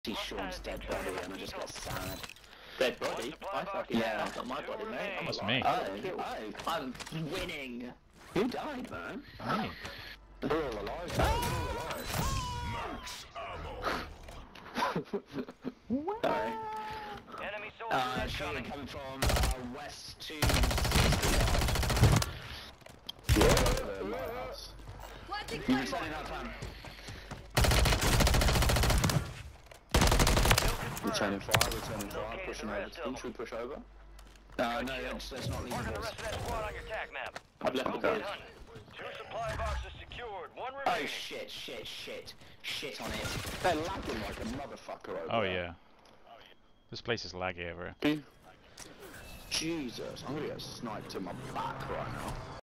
see Sean's dead body and I just get sad. Dead body? I fucking Yeah. not my body, mate. I'm That's alive. me. I'm winning. Who died, man? Me. We're all alive. We're all alive. Max ammo. Sorry. Enemy soldiers Shooting incoming. coming from west to You're returning that time. Returning fire, pushing over. Should we push over? No, let's not leave Marking the the rest of that squad on your tac map. I've left the Move guns. it, hunt. 2 supply boxes secured. 1 Oh remaining. shit on it. They're lagging like a motherfucker over Oh there. yeah. This place is laggy over here. Jesus, I'm gonna get sniped in my back right now.